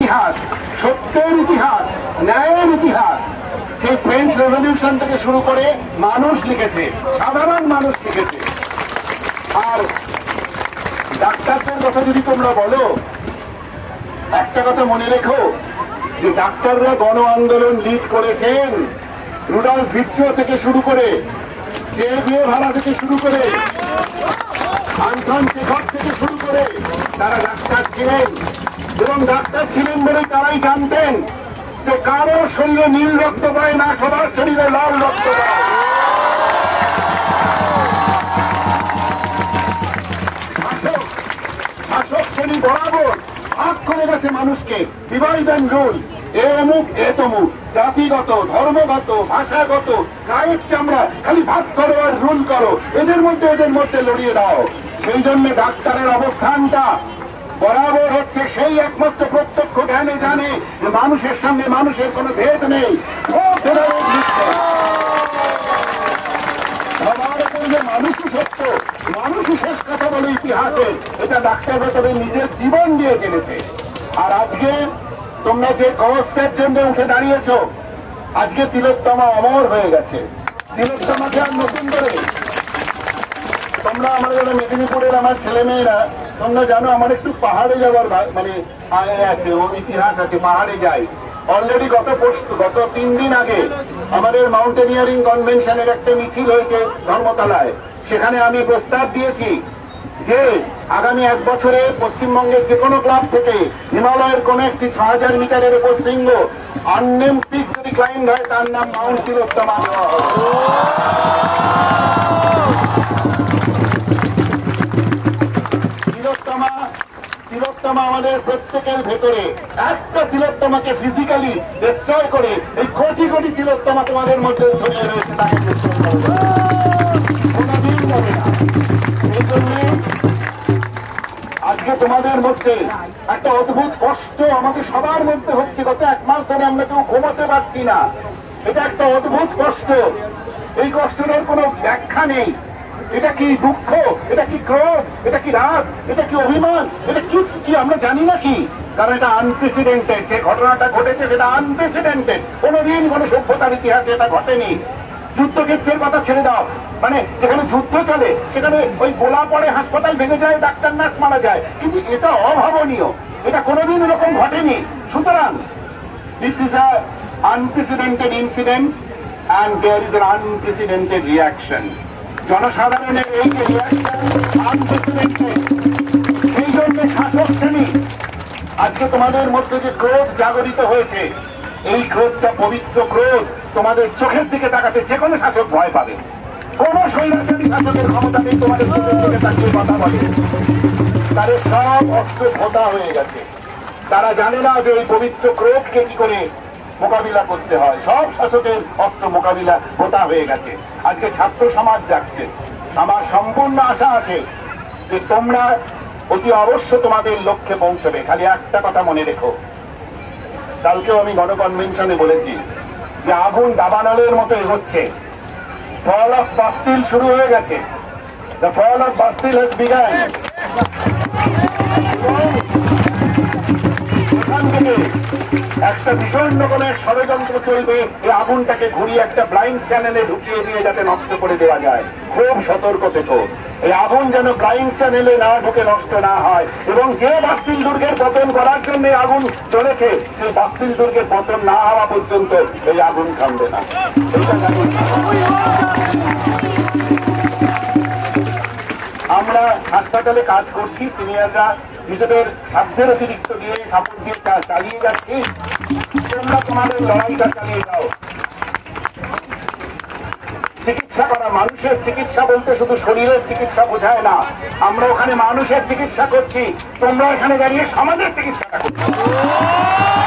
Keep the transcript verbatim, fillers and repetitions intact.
ইতিহাস, সত্যের ইতিহাস, ন্যায়ের ইতিহাস সেই ফ্রেঞ্চ রেভলিউশন থেকে শুরু করে মানুষ লিখেছে, সাধারণ মানুষ লিখেছে। আর ডাক্তারদের কথা যদি তোমরা বলো, একটা কথা মনে রেখো যে ডাক্তাররা গণ আন্দোলন লিড করেছেন। রুডল্ফ ভির্চুও থেকে শুরু করে, চে গুয়েভারা থেকে শুরু করে, আন্তন চেখভ থেকে শুরু করে তারা ডাক্তার ছিলেন, এবং ডাক্তার ছিলেন বলে তারাই জানতেন যে কারো শরীরে নীল রক্ত পায় না, সবার শরীরে লাল রক্ত পায়। শাসক শাসক শ্রেণী বরাবর ভাগ করে গেছে মানুষকে, ডিভাইড অ্যান্ড রুল, এ অমুক এ তমুক, জাতিগত, ধর্মগত, ভাষাগত, গায়ের চামড়া, খালি ভাগ করো আর রুল করো, এদের মধ্যে এদের মধ্যে লড়িয়ে দাও। সেই জন্য ডাক্তারের অবস্থানটা বরাবর হচ্ছে সেই একমাত্র প্রত্যক্ষ জ্ঞানে জানে যে মানুষের সঙ্গে মানুষের কোনো ভেদ নেই। মানুষই সত্য, মানুষই শেষ কথা বলে ইতিহাসে, এটা ডাক্তাররা তবে নিজের জীবন দিয়ে জেনেছে। আর আজকে তোমরা যে কজটার জন্য উঠে দাঁড়িয়েছ, আজকে তিলোত্তমা অমর হয়ে গেছে। তিলোত্তমাকে আর নতুন করে তোমরা, আমার যারা মেদিনীপুরের আমার ছেলে মেয়েরা, তোমরা জানো আমার একটু পাহাড়ে যাওয়ার মানে আয় আছে, ও ইতিহাস আছে, পাহাড়ে যাই। অলরেডি গত গত তিন দিন আগে আমাদের মাউন্টেনিয়ারিং কনভেনশনের একটা মিছিল হয়েছে ধর্মতলায়। সেখানে আমি প্রস্তাব দিয়েছি যে আগামী এক বছরে পশ্চিমবঙ্গের যে কোনো ক্লাব থেকে হিমালয়ের কোন একটি ছ হাজার মিটারের উপর শৃঙ্গ আননেম পিক যদি ক্লাইম্ব হয়, তার নাম মাউন্ট তিলোত্তমা দেওয়া হবে। তিলোত্তমা তিলোত্তমা আমাদের প্রত্যেকের ভেতরে, একটা তিলোত্তমাকে ফিজিক্যালি ডিস্ট্রয় করে এই কোটি কোটি তিলোত্তমা তোমাদের মধ্যে ছড়িয়ে রয়েছে, তাকে কোনদিন যাবে না। এই জন্য আজকে তোমাদের মধ্যে একটা অদ্ভুত কষ্ট আমাদের সবার মধ্যে হচ্ছে। গত এক মাস ধরে আমরা কেউ ঘুমাতে পারছি না। এটা একটা অদ্ভুত কষ্ট। এই কষ্টের কোনো ব্যাখ্যা নেই। এটা কি দুঃখ, এটা কি ক্রোধ, এটা কি রাগ, এটা কি অভিমান, এটা কি কি আমরা জানি না কি? কারণ এটা আনপ্রেসিডেন্টেড। যে ঘটনাটা ঘটেছে সেটা আনপ্রেসিডেন্টেড, কোনোদিন কোনো সভ্যতার ইতিহাসে এটা ঘটেনি। যুদ্ধক্ষেত্রের কথা ছেড়ে দাও, মানে যেখানে যুদ্ধ চলে সেখানে ওই গোলা পড়ে, হাসপাতাল ভেঙে যায়, ডাক্তার নার্স মারা যায়, কিন্তু এটা অভাবনীয়, এটা কোনোদিন এরকম ঘটেনি। সুতরাং this is a unprecedented incident and there is an unprecedented reaction. জনসাধারণের এই যে রিয়াকশন আনপ্রেসিডেন্টেড, সেই জন্য শাসক শ্রেণী আজকে তোমাদের মধ্যে যে ক্রোধ জাগরিত হয়েছে, এই ক্রোধটা পবিত্র ক্রোধ। তোমাদের চোখের দিকে তাকাতে যে কোনো শাসক ভয় পাবে। কোন স্বৈরাচারী শাসকের ক্ষমতা নেই তোমাদের চোখের দিকে তাকিয়ে কথা বলে। তাদের সব অস্ত্র ভোতা হয়ে গেছে। তারা জানে না যে এই পবিত্র ক্রোধকে কি করে মোকাবিলা করতে হয়। সব শাসকের অস্ত্র মোকাবিলা ভোতা হয়ে গেছে। আজকে ছাত্র সমাজ যাচ্ছে। আমার সম্পূর্ণ আশা আছে যে তোমরা অতি অবশ্য তোমাদের লক্ষ্যে পৌঁছবে। খালি একটা কথা মনে রেখো, কালকেও আমি গণকনভেনশনে বলেছি যে আগুন দাবানলের মতো এগোচ্ছে। ফল অফ বাস্তিল শুরু হয়ে গেছে। The fall of Bastille has begun. এখান থেকে একটা ভীষণ রকমের ষড়যন্ত্র চলবে এই আগুনটাকে ঘুরিয়ে একটা ব্লাইন্ড চ্যানেলে ঢুকিয়ে দিয়ে যাতে নষ্ট করে দেওয়া যায়। খুব সতর্ক থেকো, এই আগুন যেন ব্লাইন্ড চ্যানেলে না ঢুকে নষ্ট না হয়। এবং যে বাস্তিল দুর্গের পতন করার জন্য আগুন চলেছে, সেই বাস্তিল দুর্গের পতন না হওয়া পর্যন্ত এই আগুন থামবে না। আমরা হাসপাতালে কাজ করছি, সিনিয়ররা নিজেদের সাধ্যের অতিরিক্ত দিয়ে সাপোর্ট দিয়ে চালিয়ে যাচ্ছি। তোমরা তোমাদের লড়াইটা চালিয়ে যাও। চিকিৎসা করা, মানুষের চিকিৎসা বলতে শুধু শরীরের চিকিৎসা বোঝায় না। আমরা ওখানে মানুষের চিকিৎসা করছি, তোমরা এখানে দাঁড়িয়ে সমাজের চিকিৎসাটা করছো।